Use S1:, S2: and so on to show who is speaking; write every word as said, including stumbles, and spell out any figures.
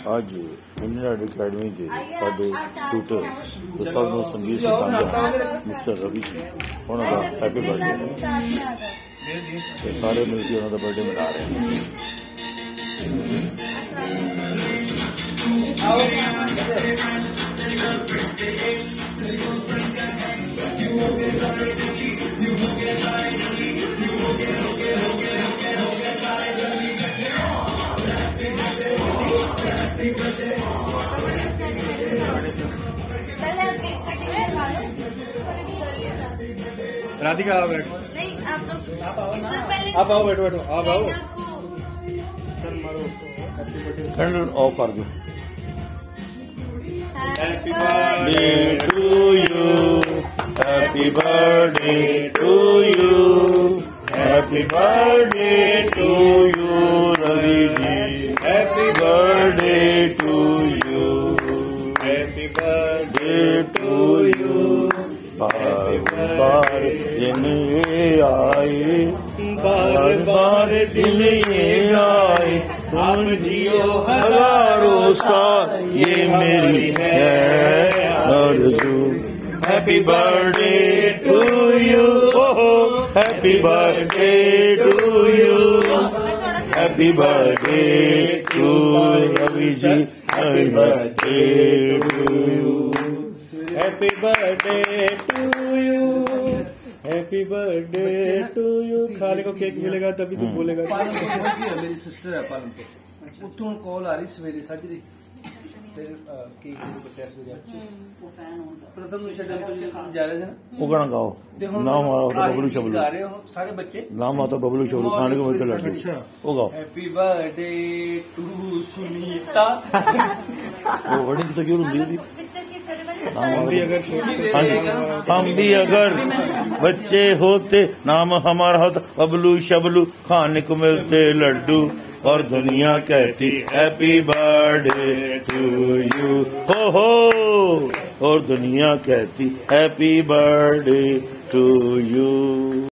S1: ਅੱਜ Indian academy ਦੇ ਸਾਡੇ ਟਿਊਟਰ ਤੇ ਸਭ ਨੂੰ ਸੰਗੀਤ ਸਿਖਾਉਂਦਾ ਮਿਸਟਰ ਰਵੀ ਜੀ ਉਹਨਾਂ ਦਾ ਹੈਪੀ ਬਰਥਡੇ ਤੇ ਸਾਰੇ ਮਿਲ ਕੇ ਉਹਨਾਂ ਦਾ ਬਰਥਡੇ ਮਨਾ ਰਹੇ ਨੇ।
S2: राधिका आओ बैठो।
S3: नहीं आप लोग
S2: आप आओ बैठो बैठो आप आओ सर मारो
S1: कैंडल ऑफ कर दो।
S2: Happy birthday
S1: to you, happy birthday to you, happy birthday to you Ravi ji, happy birthday to you,
S2: happy birthday
S1: to you. बार बार दिन ये आए, बार बार दिन ये आए, तुम जियो हजारों साल ये मेरी है आरज़ू। Happy birthday to you, happy birthday to you, happy birthday to Ravi ji, happy birthday to you,
S2: happy birthday to you, happy birthday to you. खाने को केक मिलेगा तभी तू बोलेगा।
S4: मेरी सिस्टर है पालनपुर, उतों कॉल आ रही सवेरे साजरी प्रथम जा रहे थे ना
S1: वो गाना गाओ। नाम हमारा होता बबलू शबलू,
S4: गा रहे हो सारे बच्चे,
S1: नाम आता बबलू शबलू, खाने को मिलते लड्डू। वो गाओ।
S4: Happy birthday to Sunita.
S1: वो वर्डिंग तो क्यों होती थी?
S2: हम भी अगर छोटी
S1: हम भी अगर बच्चे होते, नाम हमारा होता बबलू शबलू, खाने को मिलते लड्डू, और दुनिया कहती हैप्पी बर्थडे टू यू, हो हो, और दुनिया कहती हैप्पी बर्थडे टू यू।